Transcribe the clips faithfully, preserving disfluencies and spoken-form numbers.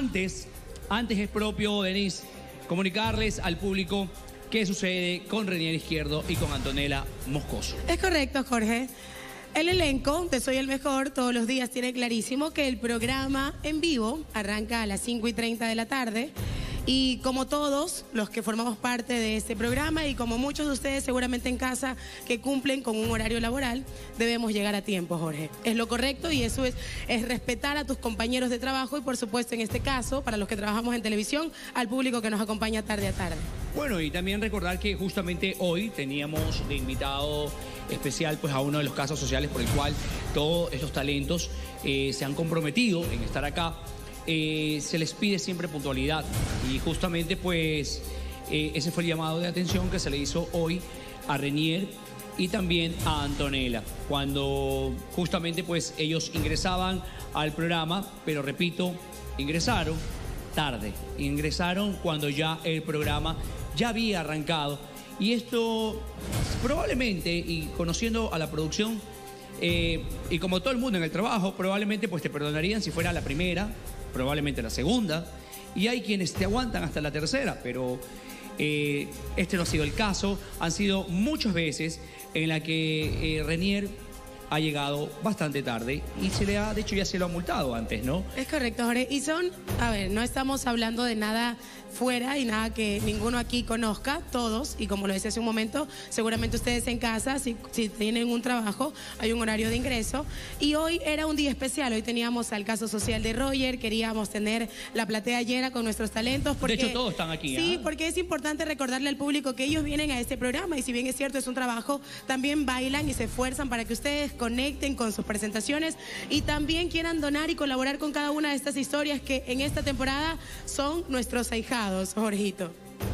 antes, antes es propio, Denise, comunicarles al público qué sucede con Renier Izquierdo y con Antonella Moscoso. Es correcto, Jorge. El elenco de Soy el Mejor todos los días tiene clarísimo que el programa en vivo arranca a las cinco y treinta de la tarde. Y como todos los que formamos parte de este programa y como muchos de ustedes seguramente en casa que cumplen con un horario laboral, debemos llegar a tiempo, Jorge. Es lo correcto y eso es, es respetar a tus compañeros de trabajo y por supuesto en este caso, para los que trabajamos en televisión, al público que nos acompaña tarde a tarde. Bueno, y también recordar que justamente hoy teníamos de invitado especial pues a uno de los casos sociales por el cual todos estos talentos eh, se han comprometido en estar acá. Eh, se les pide siempre puntualidad y justamente pues eh, ese fue el llamado de atención que se le hizo hoy a Renier y también a Antonella cuando justamente pues ellos ingresaban al programa, pero repito, ingresaron tarde, ingresaron cuando ya el programa ya había arrancado y esto probablemente, y conociendo a la producción eh, y como todo el mundo en el trabajo, probablemente pues te perdonarían si fuera la primera, probablemente la segunda, y hay quienes te aguantan hasta la tercera, pero eh, este no ha sido el caso. Han sido muchas veces en la que eh, Renier ha llegado bastante tarde y se le ha, de hecho ya se lo ha multado antes, ¿no? Es correcto, Jorge. Y son, a ver, no estamos hablando de nada fuera y nada que ninguno aquí conozca, todos, y como lo decía hace un momento, seguramente ustedes en casa, si, si tienen un trabajo, hay un horario de ingreso, y hoy era un día especial, hoy teníamos al caso social de Roger, queríamos tener la platea llena con nuestros talentos, porque... De hecho todos están aquí, Sí, ¿eh? porque es importante recordarle al público que ellos vienen a este programa, y si bien es cierto, es un trabajo, también bailan y se esfuerzan para que ustedes conecten con sus presentaciones, y también quieran donar y colaborar con cada una de estas historias que en esta temporada son nuestros ahijados. Jorgito.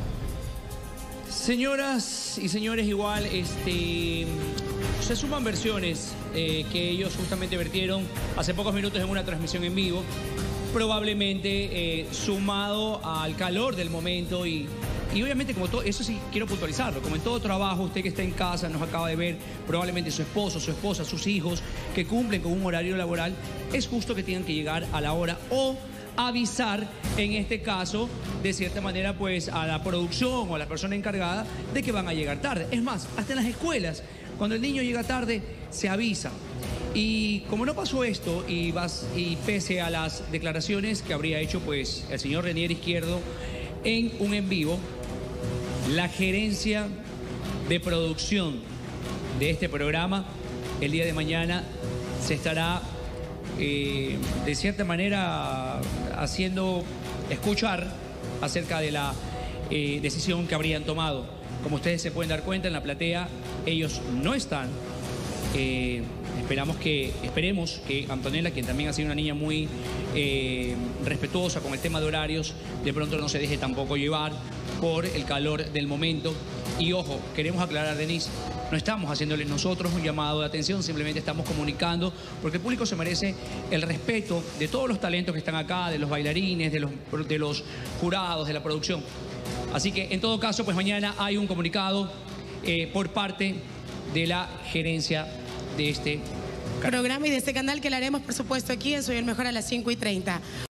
Señoras y señores, igual este, se suman versiones eh, que ellos justamente vertieron hace pocos minutos en una transmisión en vivo, probablemente eh, sumado al calor del momento y, y obviamente como todo, eso sí quiero puntualizarlo, como en todo trabajo, usted que está en casa nos acaba de ver, probablemente su esposo, su esposa, sus hijos que cumplen con un horario laboral, es justo que tengan que llegar a la hora o avisar, en este caso, de cierta manera, pues a la producción o a la persona encargada de que van a llegar tarde. Es más, hasta en las escuelas, cuando el niño llega tarde, se avisa. Y como no pasó esto, y, vas, y pese a las declaraciones que habría hecho pues el señor Renier Izquierdo en un en vivo, la gerencia de producción de este programa, el día de mañana se estará Eh, de cierta manera haciendo escuchar acerca de la eh, decisión que habrían tomado. Como ustedes se pueden dar cuenta en la platea, ellos no están. Eh, esperamos que, esperemos que Antonella, quien también ha sido una niña muy eh, respetuosa con el tema de horarios, de pronto no se deje tampoco llevar por el calor del momento. Y ojo, queremos aclarar, Denise, no estamos haciéndole nosotros un llamado de atención, simplemente estamos comunicando, porque el público se merece el respeto de todos los talentos que están acá, de los bailarines, de los, de los jurados, de la producción. Así que, en todo caso, pues mañana hay un comunicado eh, por parte de la gerencia de este programa y de este canal que le haremos, por supuesto, aquí en Soy el Mejor a las cinco y treinta.